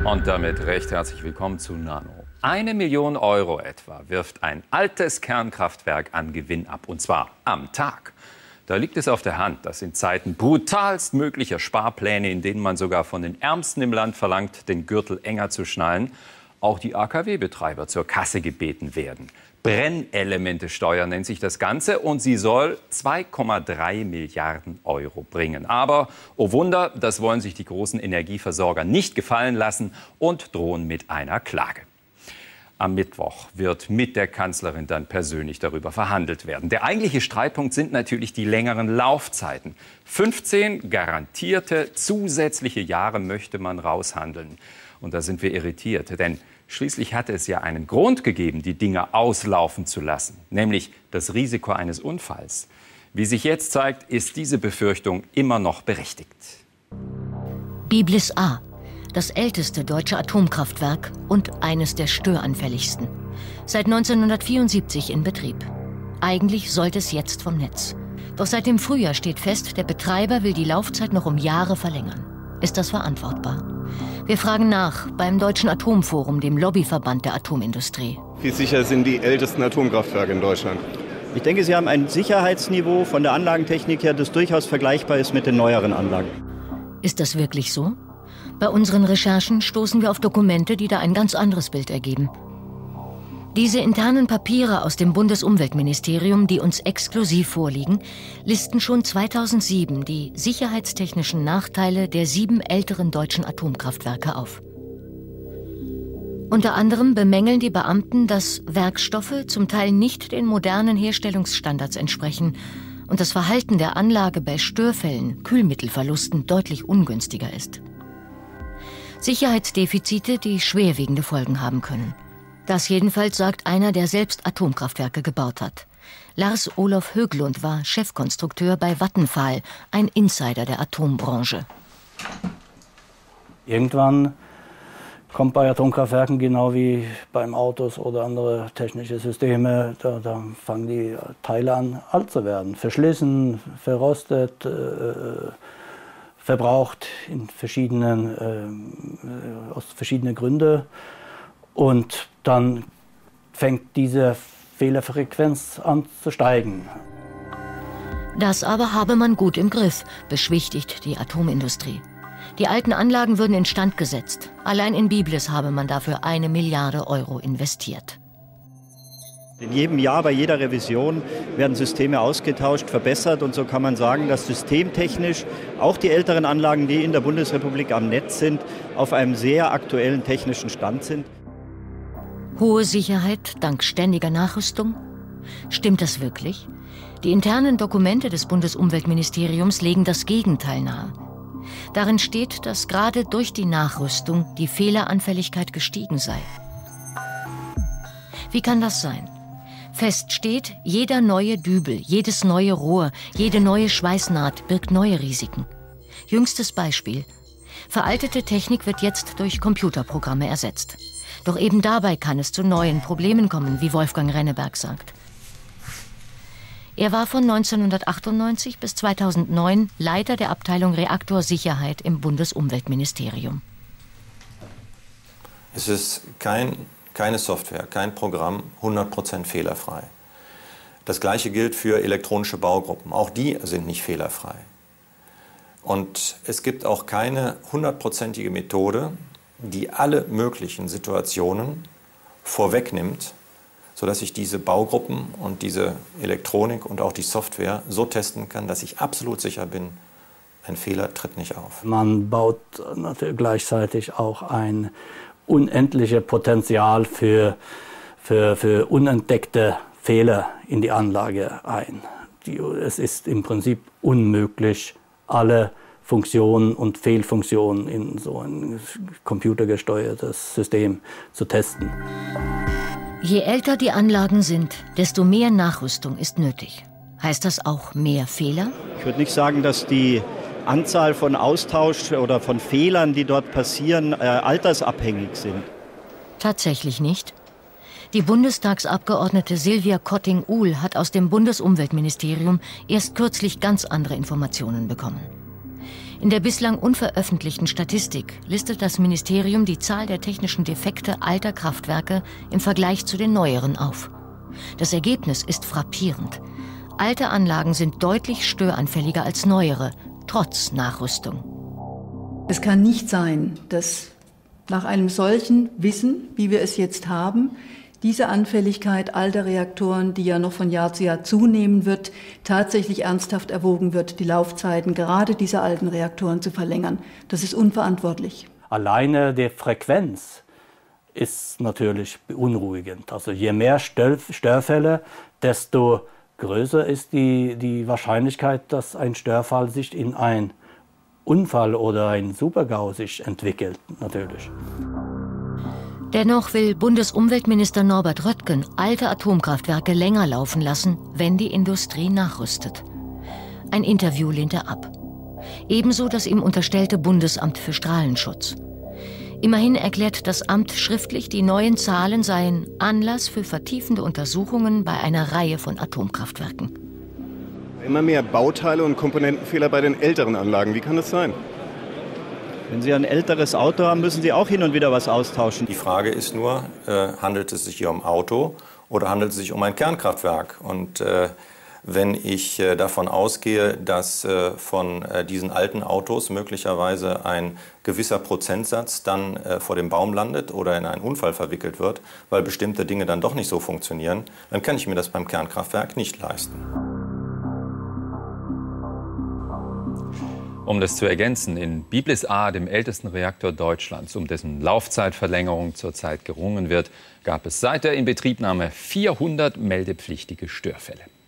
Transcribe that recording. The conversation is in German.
Und damit recht herzlich willkommen zu Nano. 1 Million Euro etwa wirft ein altes Kernkraftwerk an Gewinn ab, und zwar am Tag. Da liegt es auf der Hand, dass in Zeiten brutalst möglicher Sparpläne, in denen man sogar von den Ärmsten im Land verlangt, den Gürtel enger zu schnallen, auch die AKW-Betreiber zur Kasse gebeten werden. Brennelementesteuer nennt sich das Ganze, und sie soll 2,3 Milliarden Euro bringen. Aber, oh Wunder, das wollen sich die großen Energieversorger nicht gefallen lassen und drohen mit einer Klage. Am Mittwoch wird mit der Kanzlerin dann persönlich darüber verhandelt werden. Der eigentliche Streitpunkt sind natürlich die längeren Laufzeiten. 15 garantierte zusätzliche Jahre möchte man raushandeln. Und da sind wir irritiert, denn schließlich hatte es ja einen Grund gegeben, die Dinge auslaufen zu lassen, nämlich das Risiko eines Unfalls. Wie sich jetzt zeigt, ist diese Befürchtung immer noch berechtigt. Biblis A, das älteste deutsche Atomkraftwerk und eines der störanfälligsten. Seit 1974 in Betrieb. Eigentlich sollte es jetzt vom Netz. Doch seit dem Frühjahr steht fest, der Betreiber will die Laufzeit noch um Jahre verlängern. Ist das verantwortbar? Wir fragen nach beim Deutschen Atomforum, dem Lobbyverband der Atomindustrie. Wie sicher sind die ältesten Atomkraftwerke in Deutschland? Ich denke, sie haben ein Sicherheitsniveau von der Anlagentechnik her, das durchaus vergleichbar ist mit den neueren Anlagen. Ist das wirklich so? Bei unseren Recherchen stoßen wir auf Dokumente, die da ein ganz anderes Bild ergeben. Diese internen Papiere aus dem Bundesumweltministerium, die uns exklusiv vorliegen, listen schon 2007 die sicherheitstechnischen Nachteile der 7 älteren deutschen Atomkraftwerke auf. Unter anderem bemängeln die Beamten, dass Werkstoffe zum Teil nicht den modernen Herstellungsstandards entsprechen und das Verhalten der Anlage bei Störfällen, Kühlmittelverlusten deutlich ungünstiger ist. Sicherheitsdefizite, die schwerwiegende Folgen haben können. Das jedenfalls sagt einer, der selbst Atomkraftwerke gebaut hat. Lars Olof Höglund war Chefkonstrukteur bei Vattenfall, ein Insider der Atombranche. Irgendwann kommt bei Atomkraftwerken genau wie beim Autos oder andere technische Systeme, da fangen die Teile an alt zu werden. Verschlissen, verrostet, verbraucht aus verschiedenen Gründen. Und dann fängt diese Fehlerfrequenz an zu steigen. Das aber habe man gut im Griff, beschwichtigt die Atomindustrie. Die alten Anlagen würden instand gesetzt. Allein in Biblis habe man dafür 1 Milliarde Euro investiert. In jedem Jahr, bei jeder Revision werden Systeme ausgetauscht, verbessert, und so kann man sagen, dass systemtechnisch auch die älteren Anlagen, die in der Bundesrepublik am Netz sind, auf einem sehr aktuellen technischen Stand sind. Hohe Sicherheit dank ständiger Nachrüstung? Stimmt das wirklich? Die internen Dokumente des Bundesumweltministeriums legen das Gegenteil nahe. Darin steht, dass gerade durch die Nachrüstung die Fehleranfälligkeit gestiegen sei. Wie kann das sein? Fest steht, jeder neue Dübel, jedes neue Rohr, jede neue Schweißnaht birgt neue Risiken. Jüngstes Beispiel. Veraltete Technik wird jetzt durch Computerprogramme ersetzt. Doch eben dabei kann es zu neuen Problemen kommen, wie Wolfgang Renneberg sagt. Er war von 1998 bis 2009 Leiter der Abteilung Reaktorsicherheit im Bundesumweltministerium. Es ist keine Software, kein Programm 100% fehlerfrei. Das Gleiche gilt für elektronische Baugruppen. Auch die sind nicht fehlerfrei. Und es gibt auch keine 100%ige Methode, die alle möglichen Situationen vorwegnimmt, sodass ich diese Baugruppen und diese Elektronik und auch die Software so testen kann, dass ich absolut sicher bin, ein Fehler tritt nicht auf. Man baut natürlich gleichzeitig auch ein unendliches Potenzial für unentdeckte Fehler in die Anlage ein. Es ist im Prinzip unmöglich, alle Funktionen und Fehlfunktionen in so ein computergesteuertes System zu testen. Je älter die Anlagen sind, desto mehr Nachrüstung ist nötig. Heißt das auch mehr Fehler? Ich würde nicht sagen, dass die Anzahl von Austausch oder von Fehlern, die dort passieren, altersabhängig sind. Tatsächlich nicht. Die Bundestagsabgeordnete Silvia Kotting-Uhl hat aus dem Bundesumweltministerium erst kürzlich ganz andere Informationen bekommen. In der bislang unveröffentlichten Statistik listet das Ministerium die Zahl der technischen Defekte alter Kraftwerke im Vergleich zu den neueren auf. Das Ergebnis ist frappierend. Alte Anlagen sind deutlich störanfälliger als neuere, trotz Nachrüstung. Es kann nicht sein, dass nach einem solchen Wissen, wie wir es jetzt haben, diese Anfälligkeit alter Reaktoren, die ja noch von Jahr zu Jahr zunehmen wird, tatsächlich ernsthaft erwogen wird, die Laufzeiten gerade dieser alten Reaktoren zu verlängern. Das ist unverantwortlich. Alleine die Frequenz ist natürlich beunruhigend. Also je mehr Störfälle, desto größer ist die Wahrscheinlichkeit, dass ein Störfall sich in ein Unfall oder ein Supergau sich entwickelt, natürlich. Dennoch will Bundesumweltminister Norbert Röttgen alte Atomkraftwerke länger laufen lassen, wenn die Industrie nachrüstet. Ein Interview lehnt er ab. Ebenso das ihm unterstellte Bundesamt für Strahlenschutz. Immerhin erklärt das Amt schriftlich, die neuen Zahlen seien Anlass für vertiefende Untersuchungen bei einer Reihe von Atomkraftwerken. Immer mehr Bauteile und Komponentenfehler bei den älteren Anlagen. Wie kann das sein? Wenn Sie ein älteres Auto haben, müssen Sie auch hin und wieder was austauschen. Die Frage ist nur, handelt es sich hier um Auto oder handelt es sich um ein Kernkraftwerk? Und wenn ich davon ausgehe, dass von diesen alten Autos möglicherweise ein gewisser Prozentsatz dann vor dem Baum landet oder in einen Unfall verwickelt wird, weil bestimmte Dinge dann doch nicht so funktionieren, dann kann ich mir das beim Kernkraftwerk nicht leisten. Um das zu ergänzen, in Biblis A, dem ältesten Reaktor Deutschlands, um dessen Laufzeitverlängerung zurzeit gerungen wird, gab es seit der Inbetriebnahme 400 meldepflichtige Störfälle.